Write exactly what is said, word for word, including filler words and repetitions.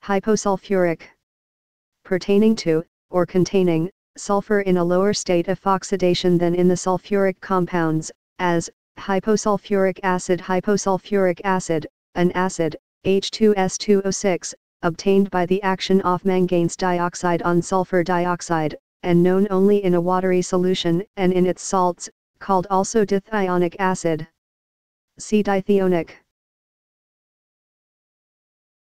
Hyposulphuric. Pertaining to, or containing, sulfur in a lower state of oxidation than in the sulfuric compounds, as, hyposulphuric acid. Hyposulphuric acid, an acid, H two S two O six, obtained by the action of manganese dioxide on sulfur dioxide, and known only in a watery solution and in its salts, called also dithionic acid. See dithionic.